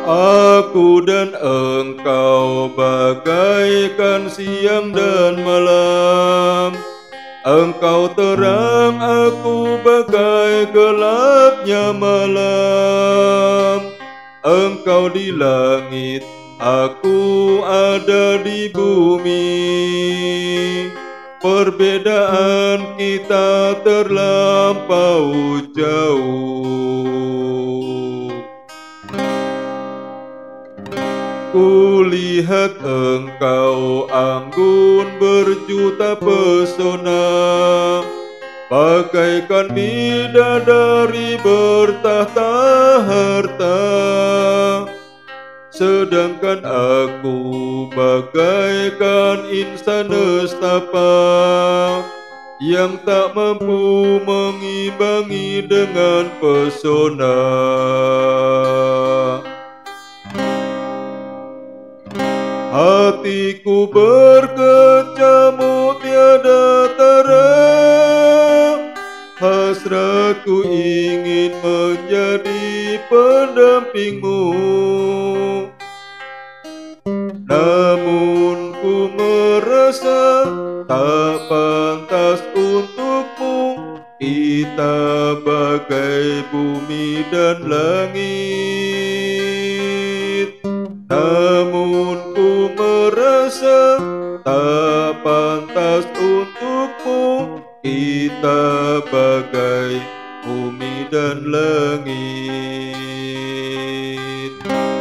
Aku dan engkau bagaikan siang dan malam. Engkau terang, aku bagai gelapnya malam. Engkau di langit, aku ada di bumi. Perbedaan kita terlampau jauh. Kulihat engkau anggun berjuta pesona, bagaikan bidadari bertahta harta. Sedangkan aku bagaikan insan nestapa yang tak mampu mengimbangi dengan pesona. Hatiku berkecamuk tiada tara, hasratku ingin menjadi pendampingmu. Namun ku merasa tak pantas untukmu, kita bagai bumi dan langit. Namun ku merasa tak pantas untukmu, kita bagai bumi dan langit.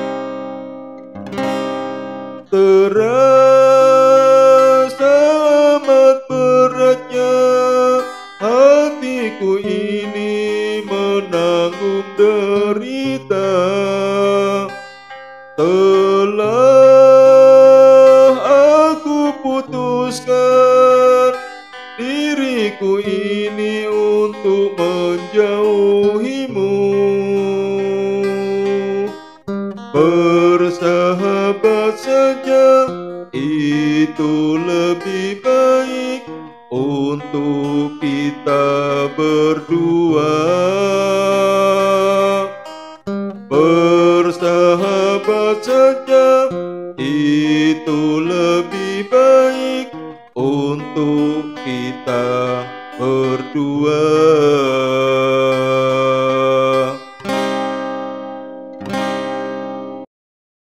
Terasa amat beratnya hatiku ini menanggung derita. Telah aku putuskan diriku ini untuk menjauhimu. Bersahabat saja itu lebih baik untuk kita berdua.